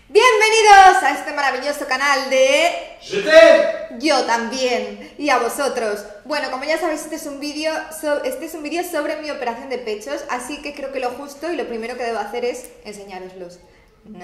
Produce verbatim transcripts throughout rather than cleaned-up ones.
Bienvenidos a este maravilloso canal de... Je t'aime. Yo también, y a vosotros. Bueno, como ya sabéis, este es un vídeo so... este es un vídeo sobre mi operación de pechos, así que creo que lo justo y lo primero que debo hacer es enseñároslos. No...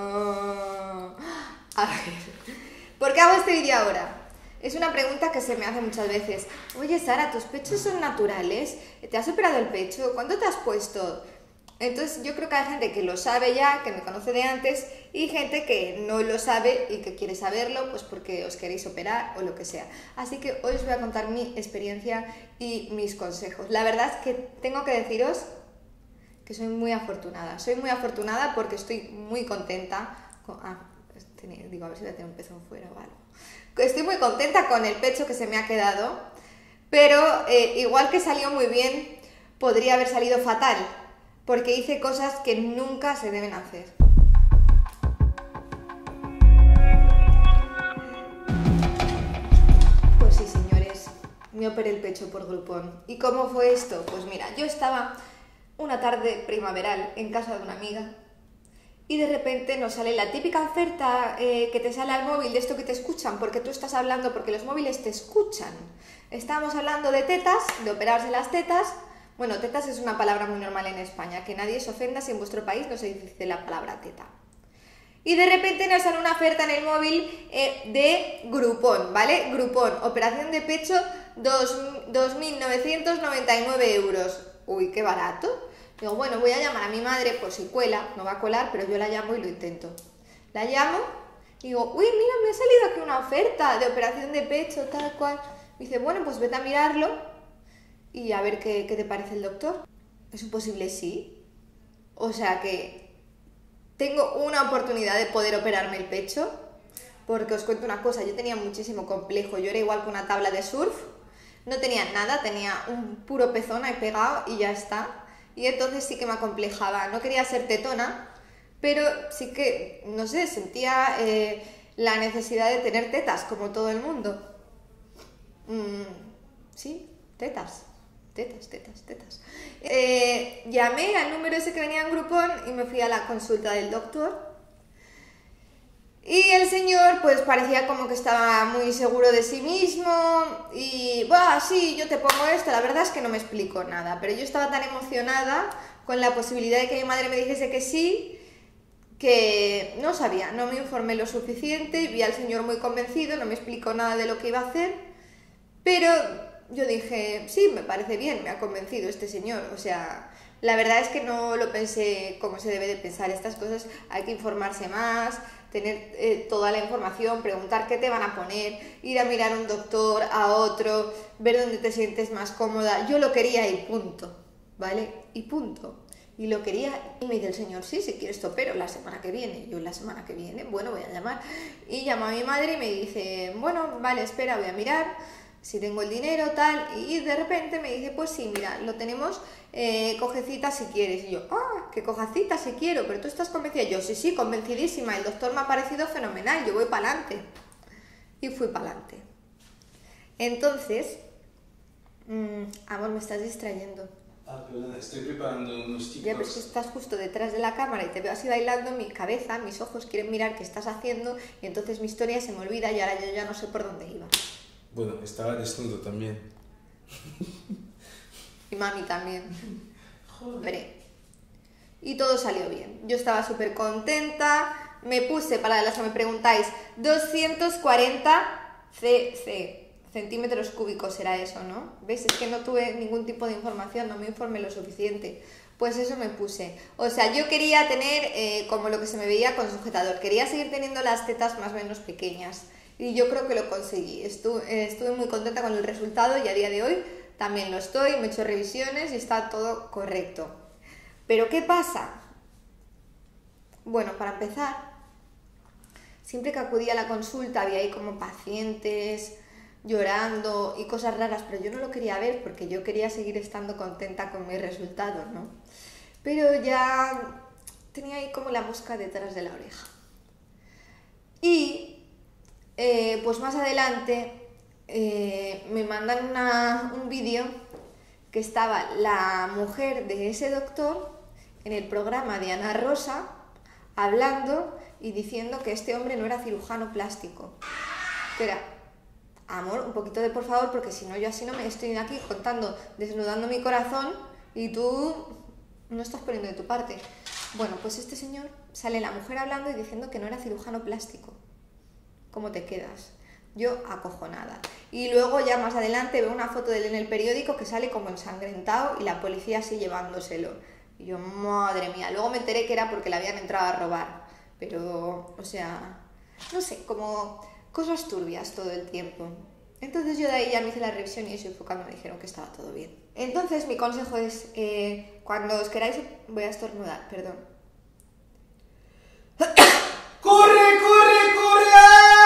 A ver, ¿por qué hago este vídeo ahora? Es una pregunta que se me hace muchas veces. Oye, Sara, ¿tus pechos son naturales? ¿Te has operado el pecho? ¿Cuánto te has puesto? Entonces yo creo que hay gente que lo sabe ya, que me conoce de antes, y gente que no lo sabe y que quiere saberlo, pues porque os queréis operar o lo que sea. Así que hoy os voy a contar mi experiencia y mis consejos. La verdad es que tengo que deciros que soy muy afortunada. Soy muy afortunada porque estoy muy contenta con... Ah, tenía... digo, a ver si voy a tener un pezón fuera o algo. Estoy muy contenta con el pecho que se me ha quedado, pero eh, igual que salió muy bien, podría haber salido fatal. Porque hice cosas que nunca se deben hacer. Pues sí, señores, me operé el pecho por Groupon. ¿Y cómo fue esto? Pues mira, yo estaba una tarde primaveral en casa de una amiga y de repente nos sale la típica oferta eh, que te sale al móvil de esto que te escuchan porque tú estás hablando, porque los móviles te escuchan. Estábamos hablando de tetas, de operarse las tetas. Bueno, tetas es una palabra muy normal en España, que nadie se ofenda si en vuestro país no se dice la palabra teta. Y de repente nos sale una oferta en el móvil eh, de Groupon, ¿vale? Groupon, operación de pecho, dos mil novecientos noventa y nueve euros. Uy, qué barato. Digo, bueno, voy a llamar a mi madre por si cuela, no va a colar, pero yo la llamo y lo intento. La llamo y digo, uy, mira, me ha salido aquí una oferta de operación de pecho, tal cual. Me dice, bueno, pues vete a mirarlo y a ver qué, qué te parece el doctor. ¿Es un posible sí? O sea que tengo una oportunidad de poder operarme el pecho, porque os cuento una cosa, yo tenía muchísimo complejo, yo era igual que una tabla de surf, no tenía nada, tenía un puro pezón ahí pegado y ya está, y entonces sí que me acomplejaba, no quería ser tetona, pero sí que, no sé, sentía eh, la necesidad de tener tetas, como todo el mundo. Mm, sí, tetas. Tetas, tetas, tetas. Eh, llamé al número ese que venía en Groupon y me fui a la consulta del doctor. Y el señor pues parecía como que estaba muy seguro de sí mismo y, bah, sí, yo te pongo esto. La verdad es que no me explicó nada, pero yo estaba tan emocionada con la posibilidad de que mi madre me dijese que sí, que no sabía, no me informé lo suficiente, vi al señor muy convencido, no me explicó nada de lo que iba a hacer, pero... yo dije, sí, me parece bien, me ha convencido este señor, o sea, la verdad es que no lo pensé como se debe de pensar, estas cosas hay que informarse más, tener eh, toda la información, preguntar qué te van a poner, ir a mirar a un doctor, a otro, ver dónde te sientes más cómoda. Yo lo quería y punto, ¿vale? Y punto. Y lo quería y me dice el señor, sí, si quieres te opero la semana que viene. Yo la semana que viene, bueno, voy a llamar. Y llamo a mi madre y me dice, bueno, vale, espera, voy a mirar si tengo el dinero, tal, y de repente me dice, pues sí, mira, lo tenemos, eh, coge cita si quieres. Y yo, ah, que coja cita si quiero, pero tú estás convencida. Yo, sí, sí, convencidísima, el doctor me ha parecido fenomenal, yo voy para adelante. Y fui para adelante. Entonces, mmm, amor, me estás distrayendo. Ah, perdón, estoy preparando unos TikToks. Ya, pero es que estás justo detrás de la cámara y te veo así bailando, mi cabeza, mis ojos quieren mirar qué estás haciendo y entonces mi historia se me olvida y ahora yo ya no sé por dónde iba. Bueno, estaba desnudo también. Y mami también. Joder. Y todo salió bien. Yo estaba súper contenta. Me puse, para las que me preguntáis, doscientos cuarenta centímetros cúbicos era eso, ¿no? ¿Ves? Es que no tuve ningún tipo de información, no me informé lo suficiente. Pues eso me puse. O sea, yo quería tener eh, como lo que se me veía con sujetador. Quería seguir teniendo las tetas más o menos pequeñas. Y yo creo que lo conseguí. Estuve, estuve muy contenta con el resultado y a día de hoy también lo estoy. Me he hecho revisiones y está todo correcto. ¿Pero qué pasa? Bueno, para empezar, siempre que acudía a la consulta había ahí como pacientes llorando y cosas raras, pero yo no lo quería ver porque yo quería seguir estando contenta con mis resultados, ¿no? Pero ya tenía ahí como la mosca detrás de la oreja. Y... Eh, pues más adelante eh, me mandan una, un vídeo que estaba la mujer de ese doctor en el programa de Ana Rosa hablando y diciendo que este hombre no era cirujano plástico. Que era, amor, un poquito de por favor, porque si no yo así no me estoy aquí contando, desnudando mi corazón y tú no estás poniendo de tu parte. Bueno, pues este señor sale la mujer hablando y diciendo que no era cirujano plástico. ¿Cómo te quedas? Yo acojonada. Y luego ya más adelante veo una foto de él en el periódico que sale como ensangrentado y la policía así llevándoselo. Y yo, madre mía, luego me enteré que era porque le habían entrado a robar. Pero, o sea, no sé, como cosas turbias todo el tiempo. Entonces yo de ahí ya me hice la revisión y eso fue cuando me dijeron que estaba todo bien. Entonces mi consejo es, eh, cuando os queráis, voy a estornudar, perdón. ¡Corre, corre, corre!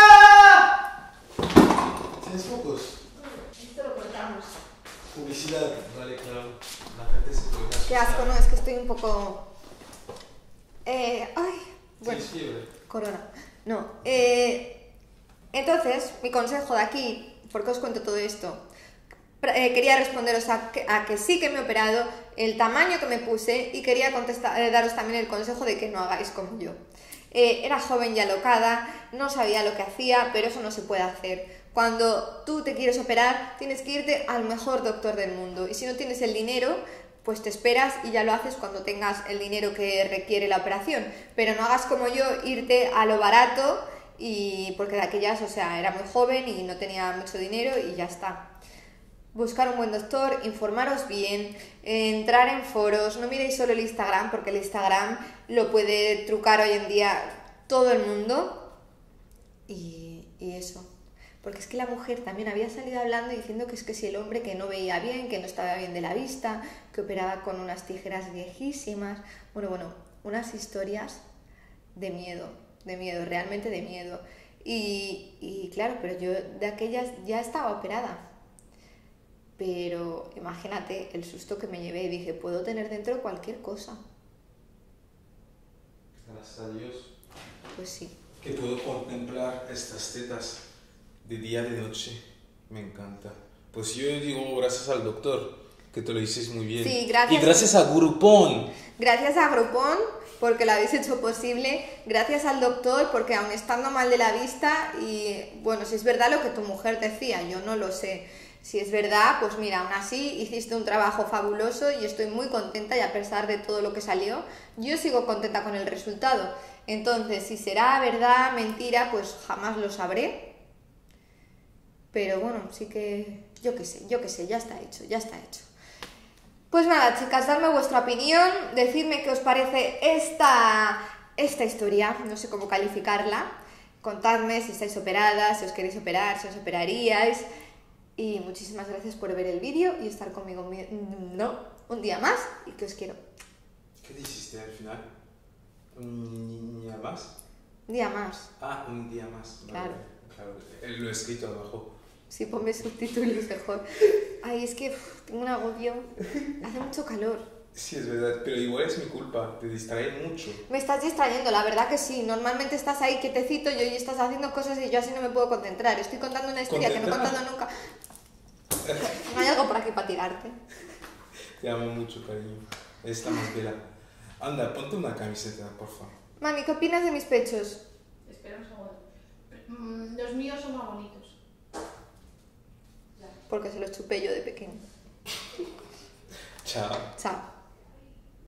¿Tienes focos? Esto lo cortamos. Publicidad, vale, claro. La gente se puede asustar. Qué asco, no, es que estoy un poco... Eh, ay, bueno, ¿Tienes fiebre? corona. No, eh, entonces, mi consejo de aquí, ¿por qué os cuento todo esto? Eh, quería responderos a que, a que sí que me he operado, el tamaño que me puse y quería contestar, eh, daros también el consejo de que no hagáis como yo. Eh, era joven y alocada, no sabía lo que hacía, pero eso no se puede hacer. Cuando tú te quieres operar, tienes que irte al mejor doctor del mundo y si no tienes el dinero, pues te esperas y ya lo haces cuando tengas el dinero que requiere la operación. Pero no hagas como yo, irte a lo barato, y porque de aquellas, o sea, era muy joven y no tenía mucho dinero y ya está. Buscar un buen doctor, informaros bien, entrar en foros, no miréis solo el Instagram, porque el Instagram lo puede trucar hoy en día todo el mundo. Y, y eso. Porque es que la mujer también había salido hablando diciendo que es que si el hombre que no veía bien, que no estaba bien de la vista, que operaba con unas tijeras viejísimas. Bueno, bueno, unas historias de miedo, de miedo, realmente de miedo. Y, y claro, pero yo de aquellas ya estaba operada. Pero imagínate el susto que me llevé y dije, puedo tener dentro cualquier cosa. Gracias a Dios. Pues sí. Que puedo contemplar estas tetas de día y de noche. Me encanta. Pues yo digo gracias al doctor, que te lo dices muy bien. Sí, gracias. Y gracias a Groupon. Gracias a Groupon, porque lo habéis hecho posible. Gracias al doctor, porque aun estando mal de la vista, y bueno, si es verdad lo que tu mujer decía, yo no lo sé. Si es verdad, pues mira, aún así hiciste un trabajo fabuloso y estoy muy contenta y a pesar de todo lo que salió, yo sigo contenta con el resultado. Entonces, si será verdad, mentira, pues jamás lo sabré. Pero bueno, sí que, yo qué sé, yo qué sé, ya está hecho, ya está hecho. Pues nada, chicas, dadme vuestra opinión, decidme qué os parece esta, esta historia, no sé cómo calificarla. Contadme si estáis operadas, si os queréis operar, si os operaríais. Y muchísimas gracias por ver el vídeo y estar conmigo no, un día más y que os quiero. ¿Qué dijiste al final? ¿Un día más? Un día más. Ah, un día más. Claro. Claro, lo he escrito abajo. Sí, ponme subtítulos mejor. Ay, es que uf, tengo un agobio. Hace mucho calor. Sí, es verdad, pero igual es mi culpa, te distrae mucho. Me estás distrayendo, la verdad que sí. Normalmente estás ahí quietecito y hoy estás haciendo cosas y yo así no me puedo concentrar. Estoy contando una historia que no he contado nunca. No hay algo por aquí para tirarte. Te amo mucho, cariño. Esta más bella. Anda, ponte una camiseta, por favor. Mami, ¿qué opinas de mis pechos? Espera un segundo. Mm, Los míos son más bonitos. Porque se los chupé yo de pequeño. Chao. Chao.